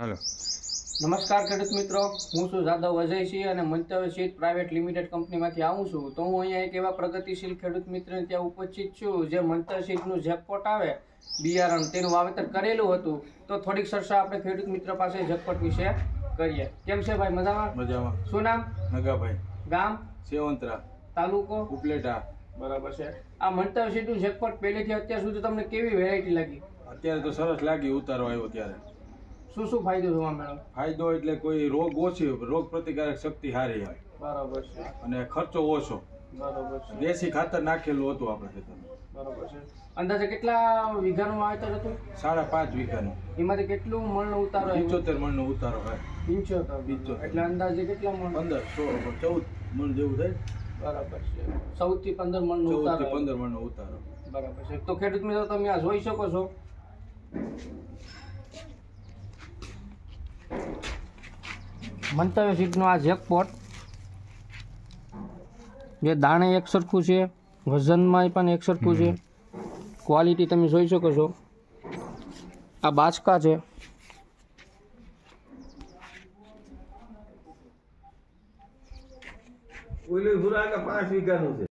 Hello નમસ્કાર ખેડૂત મિત્રો, હું છું જાદવ અજયસિંહ અને મંતવ્ય સીડ પ્રાઇવેટ લિમિટેડ કંપનીમાંથી આવું છું. તો હું અહીંયા એક એવા પ્રગતિશીલ ખેડૂત મિત્રને ત્યાં ઉપસ્થિત છું જે મંતવ્ય સીડનું જેકપોટ આવે બિયારણ તેનું વાવેતર કરેલું હતું. તો થોડીક ચર્ચા આપણે ખેડૂત મિત્ર પાસે જેકપોટ વિશે કરીએ. કેમ છે ભાઈ? મજામાં? मजामा શું નામ? नगाभाई ગામ? सेवंतरा તાલુકો? ઉપલેટા. બરાબર છે. આ મંતવ્ય સીડનું જેકપોટ પહેલેથી અત્યાર સુધી તમને કેવી વેરાયટી લાગી? અત્યારે તો સરસ લાગી ઉતારો આવ્યો ત્યારે. શું શું ફાયદો જોવા મળ્યો? ફાયદો એટલે કોઈ રોગ ઓછી, રોગ પ્રતિકારક શક્તિ સારી આવે બરાબર છે. અને ખર્ચો ઓછો. બરાબર છે. દેશી ખાતર નાખેલું હતું આપણે ખેતરમાં. બરાબર છે. અંદાજે કેટલા વીઘાનું વાવેતર હતું? 5.5 વીઘાનું. એમાંથી કેટલું મણ ઉતારો? 75 મણનો ઉતારો હોય. 75. એટલે અંદાજે કેટલા મણ? 15, 16, 14 મણ જેવું થાય. બરાબર છે. 14 થી 15 મણનો 14 ઉતારો. થી 15 મણનો ઉતારો. બરાબર છે. તો ખેડૂત મિત્રો તમે આ જોઈ શકો છો. મંતવ્ય સીડનો આ જેકપોટ જે દાણે એક સરખું છે, વજનમાં પણ એક સરખું છે, ક્વોલિટી તમે જોઈ શકો છો. આ બાચકા છે. ઓલી ભૂરા 5 વીઘાનું છે.